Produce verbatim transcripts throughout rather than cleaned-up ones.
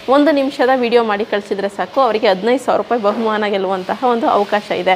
ಒಂದು ನಿಮಿಷದ ವಿಡಿಯೋ ಮಾಡಿ ಕಳಿಸಿದರೆ ಸಾಕು, ಅವರಿಗೆ ಹದಿನೈದು ಸಾವಿರ ರೂಪಾಯಿ ಬಹುಮಾನ ಗೆಲ್ಲುವಂತಹ ಒಂದು ಅವಕಾಶ ಇದೆ.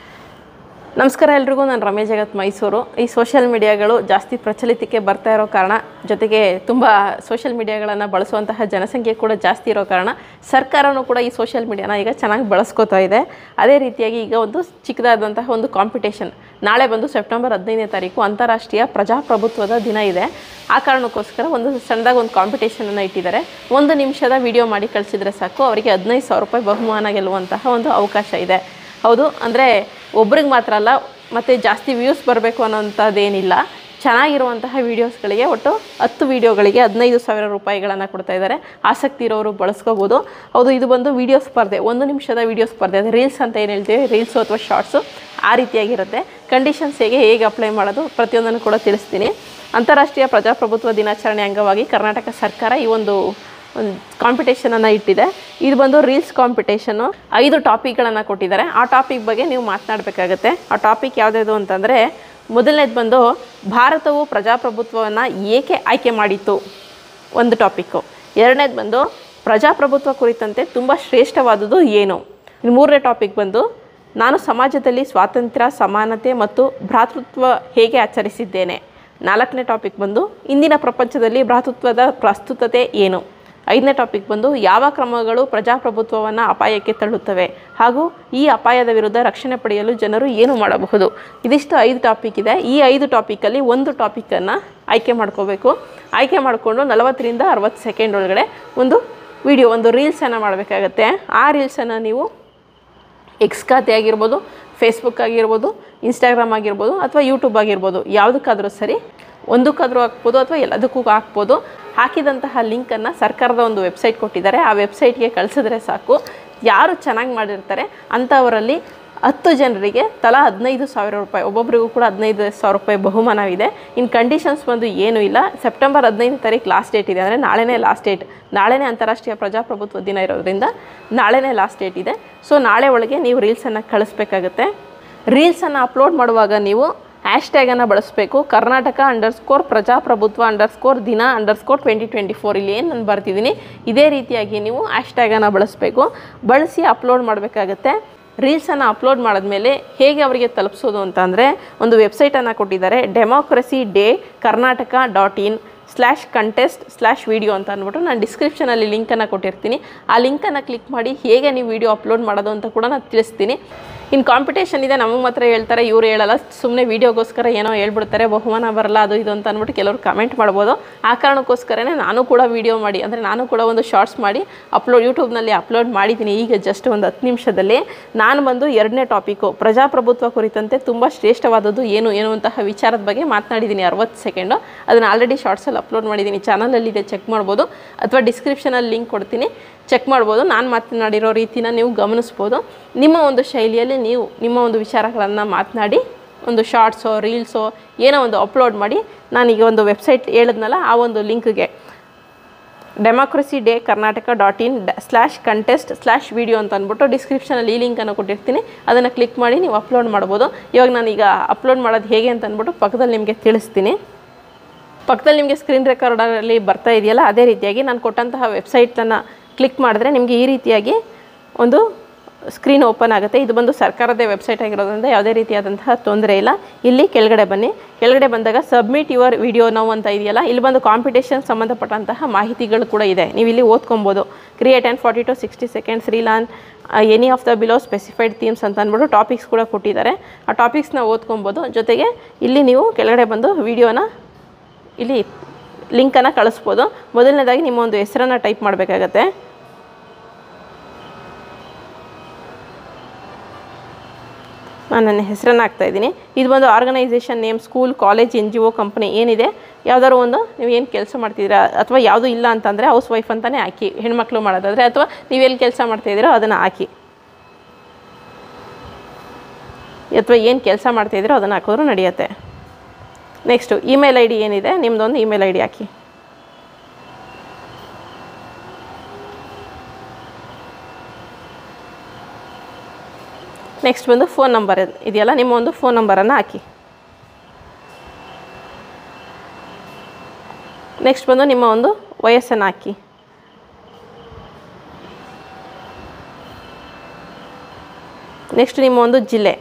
ನಮಸ್ಕಾರ ಎಲ್ರಿಗೂ, ನಾನು ರಮೇಶ್ ಜಗತ್ ಮೈಸೂರು. ಈ ಸೋಷಿಯಲ್ ಮೀಡಿಯಾಗಳು ಜಾಸ್ತಿ ಪ್ರಚಲಿತಕ್ಕೆ ಬರ್ತಾ ಇರೋ ಕಾರಣ, ಜೊತೆಗೆ ತುಂಬ ಸೋಷಿಯಲ್ ಮೀಡಿಯಾಗಳನ್ನು ಬಳಸುವಂತಹ ಜನಸಂಖ್ಯೆ ಕೂಡ ಜಾಸ್ತಿ ಇರೋ ಕಾರಣ ಸರ್ಕಾರನೂ ಕೂಡ ಈ ಸೋಷಿಯಲ್ ಮೀಡಿಯಾನ ಈಗ ಚೆನ್ನಾಗಿ ಬಳಸ್ಕೋತಾ ಇದೆ. ಅದೇ ರೀತಿಯಾಗಿ ಈಗ ಒಂದು ಚಿಕ್ಕದಾದಂತಹ ಒಂದು ಕಾಂಪಿಟೇಷನ್, ನಾಳೆ ಬಂದು ಸೆಪ್ಟೆಂಬರ್ ಹದಿನೈದನೇ ತಾರೀಕು ಅಂತಾರಾಷ್ಟ್ರೀಯ ಪ್ರಜಾಪ್ರಭುತ್ವದ ದಿನ ಇದೆ. ಆ ಕಾರಣಕ್ಕೋಸ್ಕರ ಒಂದು ಸಣ್ಣದಾಗಿ ಒಂದು ಕಾಂಪಿಟೇಷನನ್ನು ಇಟ್ಟಿದ್ದಾರೆ. ಒಂದು ನಿಮಿಷದ ವಿಡಿಯೋ ಮಾಡಿ ಕಳಿಸಿದರೆ ಸಾಕು, ಅವರಿಗೆ ಹದಿನೈದು ಸಾವಿರ ರೂಪಾಯಿ ಬಹುಮಾನ ಗೆಲ್ಲುವಂತಹ ಒಂದು ಅವಕಾಶ ಇದೆ. ಹೌದು, ಅಂದರೆ ಒಬ್ರಿಗೆ ಮಾತ್ರ ಅಲ್ಲ, ಮತ್ತು ಜಾಸ್ತಿ ವ್ಯೂಸ್ ಬರಬೇಕು ಅನ್ನೋಂಥದ್ದೇನಿಲ್ಲ. ಚೆನ್ನಾಗಿರುವಂತಹ ವೀಡಿಯೋಸ್ಗಳಿಗೆ ಒಟ್ಟು ಹತ್ತು ವೀಡಿಯೋಗಳಿಗೆ ಹದಿನೈದು ಸಾವಿರ ರೂಪಾಯಿಗಳನ್ನು ಕೊಡ್ತಾ ಇದ್ದಾರೆ. ಆಸಕ್ತಿ ಇರೋರು ಬಳಸ್ಕೋಬೋದು. ಹೌದು, ಇದು ಬಂದು ವೀಡಿಯೋ ಸ್ಪರ್ಧೆ, ಒಂದು ನಿಮಿಷದ ವೀಡಿಯೋ ಸ್ಪರ್ಧೆ, ಅದು ರೀಲ್ಸ್ ಅಂತ ಏನು ಹೇಳ್ತೀವಿ, ರೀಲ್ಸು ಅಥವಾ ಶಾರ್ಟ್ಸು ಆ ರೀತಿಯಾಗಿರುತ್ತೆ. ಕಂಡೀಷನ್ಸ್ ಹೇಗೆ ಹೇಗೆ ಅಪ್ಲೈ ಮಾಡೋದು ಪ್ರತಿಯೊಂದನ್ನು ಕೂಡ ತಿಳಿಸ್ತೀನಿ. ಅಂತಾರಾಷ್ಟ್ರೀಯ ಪ್ರಜಾಪ್ರಭುತ್ವ ದಿನಾಚರಣೆ ಅಂಗವಾಗಿ ಕರ್ನಾಟಕ ಸರ್ಕಾರ ಈ ಒಂದು ಒಂದು ಕಾಂಪಿಟೇಷನನ್ನು ಇಟ್ಟಿದೆ. ಇದು ಬಂದು ರೀಲ್ಸ್ ಕಾಂಪಿಟೇಷನ್ನು. ಐದು ಟಾಪಿಕ್ಗಳನ್ನು ಕೊಟ್ಟಿದ್ದಾರೆ. ಆ ಟಾಪಿಕ್ ಬಗ್ಗೆ ನೀವು ಮಾತನಾಡಬೇಕಾಗತ್ತೆ. ಆ ಟಾಪಿಕ್ ಯಾವುದ್ಯಾವುದು ಅಂತಂದರೆ, ಮೊದಲನೇದು ಬಂದು ಭಾರತವು ಪ್ರಜಾಪ್ರಭುತ್ವವನ್ನು ಏಕೆ ಆಯ್ಕೆ ಮಾಡಿತ್ತು, ಒಂದು ಟಾಪಿಕ್ಕು. ಎರಡನೇದು ಬಂದು ಪ್ರಜಾಪ್ರಭುತ್ವ ಕುರಿತಂತೆ ತುಂಬ ಶ್ರೇಷ್ಠವಾದುದು ಏನು. ಇನ್ನು ಮೂರನೇ ಟಾಪಿಕ್ ಬಂದು ನಾನು ಸಮಾಜದಲ್ಲಿ ಸ್ವಾತಂತ್ರ್ಯ, ಸಮಾನತೆ ಮತ್ತು ಭ್ರಾತೃತ್ವ ಹೇಗೆ ಆಚರಿಸಿದ್ದೇನೆ. ನಾಲ್ಕನೇ ಟಾಪಿಕ್ ಬಂದು ಇಂದಿನ ಪ್ರಪಂಚದಲ್ಲಿ ಭ್ರಾತೃತ್ವದ ಪ್ರಸ್ತುತತೆ ಏನು. ಐದನೇ ಟಾಪಿಕ್ ಬಂದು ಯಾವ ಕ್ರಮಗಳು ಪ್ರಜಾಪ್ರಭುತ್ವವನ್ನು ಅಪಾಯಕ್ಕೆ ತಳ್ಳುತ್ತವೆ ಹಾಗೂ ಈ ಅಪಾಯದ ವಿರುದ್ಧ ರಕ್ಷಣೆ ಪಡೆಯಲು ಜನರು ಏನು ಮಾಡಬಹುದು. ಇದಿಷ್ಟು ಐದು ಟಾಪಿಕ್ ಇದೆ. ಈ ಐದು ಟಾಪಿಕಲ್ಲಿ ಒಂದು ಟಾಪಿಕನ್ನು ಆಯ್ಕೆ ಮಾಡ್ಕೋಬೇಕು. ಆಯ್ಕೆ ಮಾಡಿಕೊಂಡು ನಲವತ್ತರಿಂದ ಅರವತ್ತು ಸೆಕೆಂಡ್ ಒಳಗಡೆ ಒಂದು ವಿಡಿಯೋ, ಒಂದು ರೀಲ್ಸನ್ನು ಮಾಡಬೇಕಾಗತ್ತೆ. ಆ ರೀಲ್ಸನ್ನು ನೀವು ಎಕ್ಸ್ ಖಾತೆ ಆಗಿರ್ಬೋದು, ಫೇಸ್ಬುಕ್ ಆಗಿರ್ಬೋದು, ಇನ್ಸ್ಟಾಗ್ರಾಮ್ ಆಗಿರ್ಬೋದು, ಅಥವಾ ಯೂಟ್ಯೂಬ್ ಆಗಿರ್ಬೋದು, ಯಾವುದಕ್ಕಾದರೂ ಸರಿ, ಒಂದಕ್ಕಾದರೂ ಹಾಕ್ಬೋದು ಅಥವಾ ಎಲ್ಲದಕ್ಕೂ ಹಾಕ್ಬೋದು. ಹಾಕಿದಂತಹ ಲಿಂಕನ್ನು ಸರ್ಕಾರದ ಒಂದು ವೆಬ್ಸೈಟ್ ಕೊಟ್ಟಿದ್ದಾರೆ, ಆ ವೆಬ್ಸೈಟ್ಗೆ ಕಳಿಸಿದ್ರೆ ಸಾಕು. ಯಾರು ಚೆನ್ನಾಗಿ ಮಾಡಿರ್ತಾರೆ ಅಂಥವರಲ್ಲಿ ಹತ್ತು ಜನರಿಗೆ ತಲಾ ಹದಿನೈದು ಸಾವಿರ ರೂಪಾಯಿ, ಒಬ್ಬೊಬ್ಬರಿಗೂ ಕೂಡ ಹದಿನೈದು ಸಾವಿರ ರೂಪಾಯಿ ಬಹುಮಾನವಿದೆ. ಇನ್ನು ಕಂಡೀಷನ್ಸ್ ಬಂದು ಏನೂ ಇಲ್ಲ. ಸೆಪ್ಟೆಂಬರ್ ಹದಿನೈದನೇ ತಾರೀಕು ಲಾಸ್ಟ್ ಡೇಟ್ ಇದೆ, ಅಂದರೆ ನಾಳೆನೇ ಲಾಸ್ಟ್ ಡೇಟ್. ನಾಳೆನೇ ಅಂತಾರಾಷ್ಟ್ರೀಯ ಪ್ರಜಾಪ್ರಭುತ್ವ ದಿನ ಇರೋದ್ರಿಂದ ನಾಳೆನೇ ಲಾಸ್ಟ್ ಡೇಟ್ ಇದೆ. ಸೊ ನಾಳೆ ಒಳಗೆ ನೀವು ರೀಲ್ಸನ್ನು ಕಳಿಸ್ಬೇಕಾಗತ್ತೆ. ರೀಲ್ಸನ್ನು ಅಪ್ಲೋಡ್ ಮಾಡುವಾಗ ನೀವು ಹ್ಯಾಶ್ಟ್ಯಾಗನ್ನು ಬಳಸಬೇಕು. ಕರ್ನಾಟಕ ಅಂಡರ್ ಸ್ಕೋರ್ ಪ್ರಜಾಪ್ರಭುತ್ವ ಅಂಡರ್ ಸ್ಕೋರ್ ದಿನ underscore twenty twenty four ಇಲ್ಲಿ ಏನು ನಾನು ಬರ್ತಿದ್ದೀನಿ, ಇದೇ ರೀತಿಯಾಗಿ ನೀವು ಹ್ಯಾಶ್ಟ್ಯಾಗನ್ನು ಬಳಸಬೇಕು. ಬಳಸಿ ಅಪ್ಲೋಡ್ ಮಾಡಬೇಕಾಗತ್ತೆ. ರೀಲ್ಸನ್ನು ಅಪ್ಲೋಡ್ ಮಾಡಿದ್ಮೇಲೆ ಹೇಗೆ ಅವರಿಗೆ ತಲುಪಿಸೋದು ಅಂತಂದರೆ, ಒಂದು ವೆಬ್ಸೈಟನ್ನು ಕೊಟ್ಟಿದ್ದಾರೆ, democracy day Karnataka dot in slash contest slash video ಅಂತ ಅಂದ್ಬಿಟ್ಟು ನಾನು ಡಿಸ್ಕ್ರಿಪ್ಷನಲ್ಲಿ ಲಿಂಕನ್ನು ಕೊಟ್ಟಿರ್ತೀನಿ. ಆ ಲಿಂಕನ್ನು ಕ್ಲಿಕ್ ಮಾಡಿ ಹೇಗೆ ನೀವು ವೀಡಿಯೋ ಅಪ್ಲೋಡ್ ಮಾಡೋದು ಅಂತ ಕೂಡ ನಾನು ತಿಳಿಸ್ತೀನಿ. ಇನ್ನು ಕಾಂಪಿಟೇಷನ್ ಇದೆ, ನಮಗೆ ಮಾತ್ರ ಹೇಳ್ತಾರೆ, ಇವರು ಹೇಳಲ್ಲ, ಸುಮ್ಮನೆ ವೀಡಿಯೋಗೋಸ್ಕರ ಏನೋ ಹೇಳ್ಬಿಡ್ತಾರೆ, ಬಹುಮಾನ ಬರಲ್ಲ ಅದು ಇದು ಅಂತ ಅಂದ್ಬಿಟ್ಟು ಕೆಲವರು ಕಮೆಂಟ್ ಮಾಡ್ಬೋದು. ಆ ಕಾರಣಕ್ಕೋಸ್ಕರನೇ ನಾನು ಕೂಡ ವೀಡಿಯೋ ಮಾಡಿ, ಅಂದರೆ ನಾನು ಕೂಡ ಒಂದು ಶಾರ್ಟ್ಸ್ ಮಾಡಿ ಅಪ್ಲೋಡ್ ಯೂಟ್ಯೂಬ್ನಲ್ಲಿ ಅಪ್ಲೋಡ್ ಮಾಡಿದ್ದೀನಿ. ಈಗ ಜಸ್ಟ್ ಒಂದು ಹತ್ತು ನಿಮಿಷದಲ್ಲಿ ನಾನು ಬಂದು ಎರಡನೇ ಟಾಪಿಕ್ಕು ಪ್ರಜಾಪ್ರಭುತ್ವ ಕುರಿತಂತೆ ತುಂಬ ಶ್ರೇಷ್ಠವಾದದ್ದು ಏನು ಎನ್ನುವಂತಹ ವಿಚಾರದ ಬಗ್ಗೆ ಮಾತನಾಡಿದ್ದೀನಿ ಅರವತ್ತು ಸೆಕೆಂಡು. ಅದನ್ನು ಆಲ್ರೆಡಿ ಶಾರ್ಟ್ಸಲ್ಲಿ ಅಪ್ಲೋಡ್ ಮಾಡಿದ್ದೀನಿ, ಚಾನಲಲ್ಲಿದೆ, ಚೆಕ್ ಮಾಡ್ಬೋದು, ಅಥವಾ ಡಿಸ್ಕ್ರಿಪ್ಷನಲ್ಲಿ ಲಿಂಕ್ ಕೊಡ್ತೀನಿ, ಚೆಕ್ ಮಾಡ್ಬೋದು. ನಾನು ಮಾತನಾಡಿರೋ ರೀತಿನ ನೀವು ಗಮನಿಸ್ಬೋದು. ನಿಮ್ಮ ಒಂದು ಶೈಲಿಯಲ್ಲಿ ನೀವು ನಿಮ್ಮ ಒಂದು ವಿಚಾರಗಳನ್ನು ಮಾತನಾಡಿ ಒಂದು ಶಾರ್ಟ್ಸೋ ರೀಲ್ಸೋ ಏನೋ ಒಂದು ಅಪ್ಲೋಡ್ ಮಾಡಿ, ನಾನೀಗ ಒಂದು ವೆಬ್ಸೈಟ್ ಹೇಳಿದ್ನಲ್ಲ ಆ ಒಂದು ಲಿಂಕ್ಗೆ democracy day Karnataka dot in slash contest slash video ಅಂತ ಅಂದ್ಬಿಟ್ಟು ಡಿಸ್ಕ್ರಿಪ್ಷನಲ್ಲಿ ಈ ಲಿಂಕನ್ನು ಕೊಟ್ಟಿರ್ತೀನಿ, ಅದನ್ನು ಕ್ಲಿಕ್ ಮಾಡಿ ನೀವು ಅಪ್ಲೋಡ್ ಮಾಡ್ಬೋದು. ಇವಾಗ ನಾನೀಗ ಅಪ್ಲೋಡ್ ಮಾಡೋದು ಹೇಗೆ ಅಂತ ಅಂದ್ಬಿಟ್ಟು ಪಕ್ಕದಲ್ಲಿ ನಿಮಗೆ ತಿಳಿಸ್ತೀನಿ. ಪಕ್ಕದಲ್ಲಿ ನಿಮಗೆ ಸ್ಕ್ರೀನ್ ರೆಕಾರ್ಡರಲ್ಲಿ ಬರ್ತಾ ಇದೆಯಲ್ಲ, ಅದೇ ರೀತಿಯಾಗಿ ನಾನು ಕೊಟ್ಟಂತಹ ವೆಬ್ಸೈಟನ್ನು ಕ್ಲಿಕ್ ಮಾಡಿದ್ರೆ ನಿಮಗೆ ಈ ರೀತಿಯಾಗಿ ಒಂದು ಸ್ಕ್ರೀನ್ ಓಪನ್ ಆಗುತ್ತೆ. ಇದು ಬಂದು ಸರ್ಕಾರದ ವೆಬ್ಸೈಟ್ ಆಗಿರೋದ್ರಿಂದ ಯಾವುದೇ ರೀತಿಯಾದಂತಹ ತೊಂದರೆ ಇಲ್ಲ. ಇಲ್ಲಿ ಕೆಳಗಡೆ ಬನ್ನಿ. ಕೆಳಗಡೆ ಬಂದಾಗ ಸಬ್ಮಿಟ್ ಯುವರ್ ವಿಡಿಯೋ ನಾವು ಅಂತ ಇದೆಯಲ್ಲ, ಇಲ್ಲಿ ಬಂದು ಕಾಂಪಿಟೇಷನ್ ಸಂಬಂಧಪಟ್ಟಂತಹ ಮಾಹಿತಿಗಳು ಕೂಡ ಇದೆ, ನೀವು ಇಲ್ಲಿ ಓದ್ಕೊಬೋದು. Create and forty to sixty seconds reel on any of the below specified themes ಅಂತ ಅಂದ್ಬಿಟ್ಟು ಟಾಪಿಕ್ಸ್ ಕೂಡ ಕೊಟ್ಟಿದ್ದಾರೆ. ಆ ಟಾಪಿಕ್ಸ್ನ ಓದ್ಕೊಬೋದು. ಜೊತೆಗೆ ಇಲ್ಲಿ ನೀವು ಕೆಳಗಡೆ ಬಂದು ವಿಡಿಯೋನ ಇಲ್ಲಿ ಲಿಂಕನ್ನು ಕಳಿಸ್ಬೋದು. ಮೊದಲನೇದಾಗಿ ನಿಮ್ಮ ಒಂದು ಹೆಸರನ್ನು ಟೈಪ್ ಮಾಡಬೇಕಾಗತ್ತೆ. ನಾನು ನನ್ನ ಹೆಸರನ್ನು ಹಾಕ್ತಾಯಿದ್ದೀನಿ. ಇದು ಒಂದು organisation name, school, college, N G O, company ಏನಿದೆ, ಯಾವುದಾದ್ರು ಒಂದು ನೀವು ಏನು ಕೆಲಸ ಮಾಡ್ತಿದ್ದೀರಾ, ಅಥವಾ ಯಾವುದೂ ಇಲ್ಲ ಅಂತಂದರೆ ಹೌಸ್ ವೈಫ್ ಅಂತಲೇ ಹಾಕಿ, ಹೆಣ್ಮಕ್ಳು ಮಾಡೋದಾದರೆ, ಅಥವಾ ನೀವೆಲ್ಲಿ ಕೆಲಸ ಮಾಡ್ತಾಯಿದ್ದೀರೋ ಅದನ್ನು ಹಾಕಿ, ಅಥವಾ ಏನು ಕೆಲಸ ಮಾಡ್ತಾಯಿದ್ದೀರೋ ಅದನ್ನು ಹಾಕಿದ್ರೂ ನಡೆಯುತ್ತೆ. ನೆಕ್ಸ್ಟು ಇಮೇಲ್ ಐ ಡಿ ಏನಿದೆ ನಿಮ್ಮದೊಂದು ಇಮೇಲ್ ಐ ಡಿ ಹಾಕಿ. ನೆಕ್ಸ್ಟ್ ಬಂದು ಫೋನ್ ನಂಬರ್ ಇದೆಯಲ್ಲ, ನಿಮ್ಮ ಒಂದು ಫೋನ್ ನಂಬರನ್ನು ಹಾಕಿ. ನೆಕ್ಸ್ಟ್ ಬಂದು ನಿಮ್ಮ ಒಂದು ವಯಸ್ಸನ್ನು ಹಾಕಿ. ನೆಕ್ಸ್ಟ್ ನಿಮ್ಮ ಒಂದು ಜಿಲ್ಲೆ,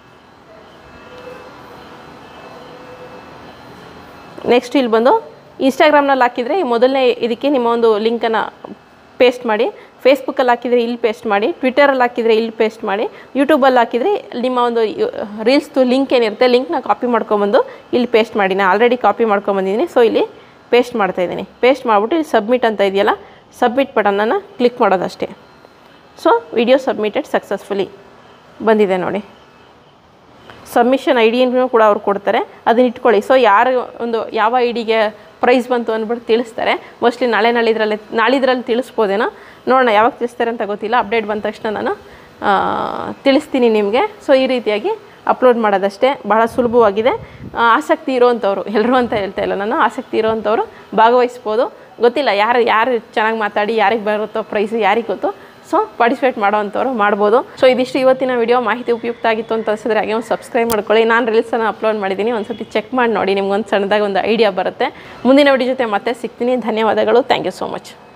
ನೆಕ್ಸ್ಟ್ ಇಲ್ಲಿ ಬಂದು ಇನ್ಸ್ಟಾಗ್ರಾಮ್ನಲ್ಲಿ ಹಾಕಿದರೆ ಈ ಮೊದಲನೇ ಇದಕ್ಕೆ ನಿಮ್ಮ ಒಂದು ಲಿಂಕನ್ನು ಪೇಸ್ಟ್ ಮಾಡಿ, ಫೇಸ್ಬುಕ್ಕಲ್ಲಿ ಹಾಕಿದರೆ ಇಲ್ಲಿ ಪೇಸ್ಟ್ ಮಾಡಿ, ಟ್ವಿಟರಲ್ಲಿ ಹಾಕಿದರೆ ಇಲ್ಲಿ ಪೇಸ್ಟ್ ಮಾಡಿ, ಯೂಟ್ಯೂಬಲ್ಲಿ ಹಾಕಿದರೆ ನಿಮ್ಮ ಒಂದು ರೀಲ್ಸ್ದು ಲಿಂಕ್ ಏನಿರುತ್ತೆ ಲಿಂಕ್ನ ಕಾಪಿ ಮಾಡ್ಕೊಂಬಂದು ಇಲ್ಲಿ ಪೇಸ್ಟ್ ಮಾಡಿ. ನಾನು ಆಲ್ರೆಡಿ ಕಾಪಿ ಮಾಡ್ಕೊಂಬಂದಿದ್ದೀನಿ, ಸೊ ಇಲ್ಲಿ ಪೇಸ್ಟ್ ಮಾಡ್ತಾಯಿದ್ದೀನಿ. ಪೇಸ್ಟ್ ಮಾಡಿಬಿಟ್ಟು ಇಲ್ಲಿ ಸಬ್ಮಿಟ್ ಅಂತ ಇದೆಯಲ್ಲ, ಸಬ್ಮಿಟ್ ಬಟನನ್ನು ಕ್ಲಿಕ್ ಮಾಡೋದಷ್ಟೇ. ಸೊ ವಿಡಿಯೋ ಸಬ್ಮಿಟೆಡ್ ಸಕ್ಸಸ್ಫುಲಿ ಬಂದಿದೆ ನೋಡಿ. ಸಬ್ಮಿಷನ್ ಐ ಡಿಯನ್ನು ಕೂಡ ಅವ್ರು ಕೊಡ್ತಾರೆ, ಅದನ್ನ ಇಟ್ಕೊಳ್ಳಿ. ಸೊ ಯಾರು ಒಂದು ಯಾವ ಐ ಡಿಗೆ ಪ್ರೈಸ್ ಬಂತು ಅಂದ್ಬಿಟ್ಟು ತಿಳಿಸ್ತಾರೆ. ಮೋಸ್ಟ್ಲಿ ನಾಳೆ ನಾಳಿದ್ರಲ್ಲಿ ನಾಳಿದ್ರಲ್ಲಿ ತಿಳಿಸ್ಬೋದೇನೋ, ನೋಡೋಣ ಯಾವಾಗ ತಿಳಿಸ್ತಾರೆ ಅಂತ ಗೊತ್ತಿಲ್ಲ. ಅಪ್ಡೇಟ್ ಬಂದ ತಕ್ಷಣ ನಾನು ತಿಳಿಸ್ತೀನಿ ನಿಮಗೆ. ಸೊ ಈ ರೀತಿಯಾಗಿ ಅಪ್ಲೋಡ್ ಮಾಡೋದಷ್ಟೇ, ಬಹಳ ಸುಲಭವಾಗಿದೆ. ಆಸಕ್ತಿ ಇರೋವಂಥವ್ರು, ಎಲ್ಲರೂ ಅಂತ ಹೇಳ್ತಾ ಇಲ್ಲ ನಾನು, ಆಸಕ್ತಿ ಇರೋವಂಥವ್ರು ಭಾಗವಹಿಸ್ಬೋದು. ಗೊತ್ತಿಲ್ಲ ಯಾರು ಯಾರು ಚೆನ್ನಾಗಿ ಮಾತಾಡಿ ಯಾರಿಗೆ ಬರುತ್ತೋ ಪ್ರೈಸು ಯಾರಿಗೆ ಗೊತ್ತು. ಸೊ ಪಾರ್ಟಿಸಿಪೇಟ್ ಮಾಡೋವಂಥವ್ರು ಮಾಡ್ಬೋದು. ಸೊ ಇದಿಷ್ಟು ಇವತ್ತಿನ ವಿಡಿಯೋ. ಮಾಹಿತಿ ಉಪಯುಕ್ತ ಆಗಿತ್ತು ಅಂತ ಅನಿಸಿದ್ರೆ ಹಾಗೆ ಒಂದು ಸಬ್ಸ್ಕ್ರೈಬ್ ಮಾಡ್ಕೊಳ್ಳಿ. ನಾನು ರೀಲ್ಸನ್ನು ಅಪ್ಲೋಡ್ ಮಾಡಿದ್ದೀನಿ, ಒಂದು ಸತಿ ಚೆಕ್ ಮಾಡಿ ನೋಡಿ, ನಿಮ್ಗೊಂದು ಸಣ್ಣದಾಗಿ ಒಂದು ಐಡಿಯಾ ಬರುತ್ತೆ. ಮುಂದಿನ ವಿಡಿಯೋ ಜೊತೆ ಮತ್ತೆ ಸಿಗ್ತೀನಿ. ಧನ್ಯವಾದಗಳು. Thank you so much.